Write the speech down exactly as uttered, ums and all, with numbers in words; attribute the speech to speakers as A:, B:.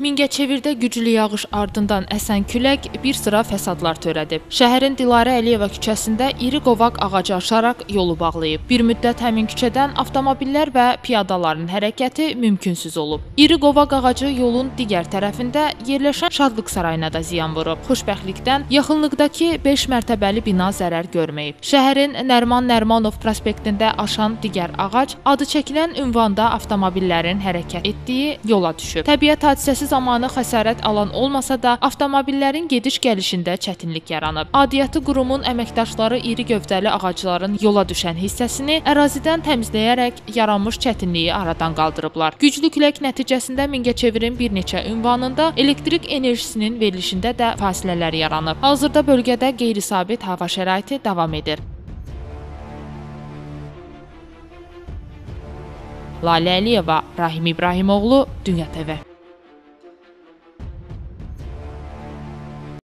A: Mingəçevirdə güclü yağış ardından əsən külək bir sıra fəsadlar törədib. Şəhərin Dilarə Əliyeva küçəsində iri qovaq ağacı aşaraq yolu bağlayıb. Bir müddət həmin küçədən avtomobillər və piyadaların hərəkəti mümkünsüz olub. İri qovaq ağacı yolun digər tərəfində yerləşən Şadlıq sarayına da ziyan vurub. Xoşbəxtlikdən yaxınlıqdakı beş mərtəbəli bina zərər görməyib. Şəhərin Nərman Nərmanov prospektində aşan digər ağac adı çəkilən ünvanda avtomobillərin hərəkət etdiyi yola düşüb. Təbiət hadisəsi zamanı xəsarət alan olmasa da, avtomobillərin gediş-gəlişində çətinlik yaranıb. Aidiyyatı qurumun əməkdaşları iri gövdəli ağacların yola düşən hissəsini ərazidən təmizləyərək yaranmış çətinliyi aradan qaldırıblar. Güclü külək nəticəsində Mingəçevirin bir neçə ünvanında elektrik enerjisinin verilişində də fasilələr yaranıb. Hazırda bölgədə qeyri-sabit hava şəraiti davam edir. Lalə Əliyeva, Rahim İbrahimoğlu, Dünya T V.